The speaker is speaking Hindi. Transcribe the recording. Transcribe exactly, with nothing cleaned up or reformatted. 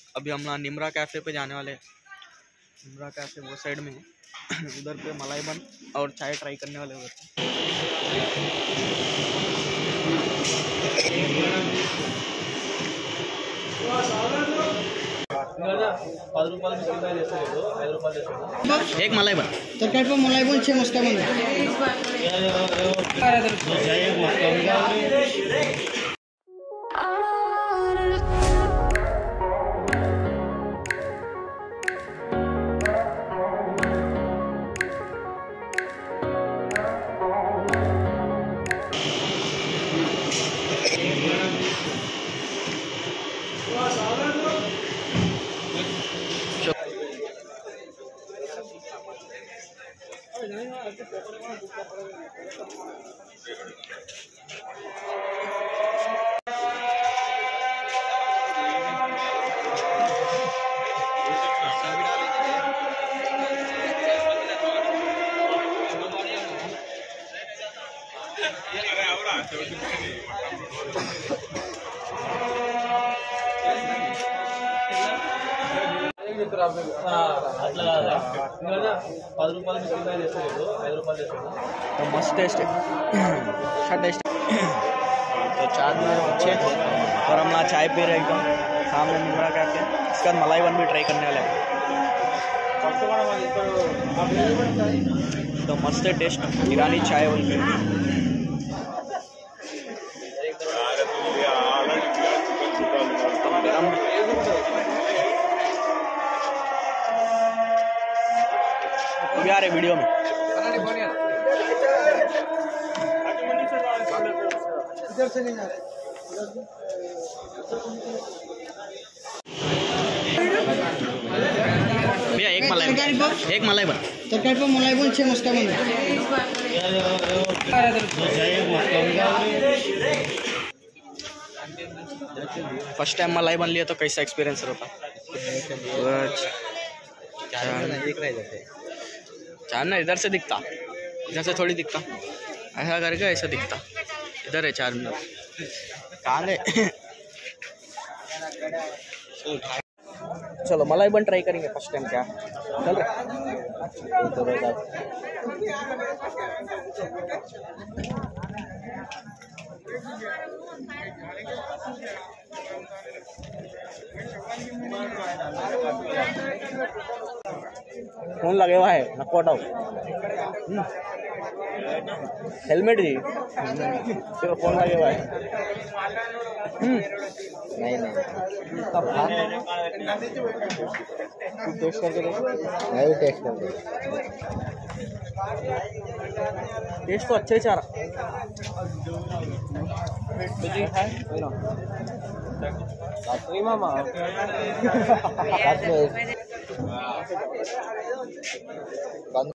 अभी हम ना निमरा कैफ़े पे जाने वाले हैं। निमरा कैफ़े वो साइड में है। उधर पे मलाई बन और चाय ट्राई करने वाले उधर। एक मलाई बन तरकारी पे मलाई बन छे मस्का बन तो मस्त टेस्ट है, अच्छा टेस्ट है। तो चार में अच्छे और हम ना चाय पी रहे एकदम सामने निमरा कैफे। इसका मलाई बन भी ट्राई करने वाले हैं। तो मस्त है टेस्ट, ईरानी चाय बोल के। तो भी आ रहे वीडियो में इधर से नहीं आ रहे। भैया एक मलाई एक मलाई बन तरकारी पे मलाई बन छे मस्का बन। फर्स्ट टाइम मलाई बन लिया तो कैसा एक्सपीरियंस रहता? चार ना इधर से दिखता, इधर से थोड़ी दिखता, ऐसा करके ऐसा दिखता। इधर है चार मिनट कहाँ गए? चलो मलाई बन ट्राई करेंगे फर्स्ट टाइम। क्या चल रहा फोन लगे हुआ है नको हटाओ। हेलमेट जी सिर्फ फोन लगे हुआ है। नहीं नहीं टेस्ट करके देखो। मैं भी टेस्ट कर टेस्ट तो अच्छे ही चाह रहा मामा।